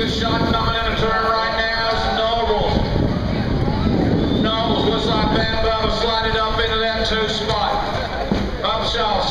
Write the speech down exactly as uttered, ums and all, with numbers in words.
good shot coming in a turn right now. It's Nobles. Nobles looks like Van Bubba slided up into that two spot. Upshaw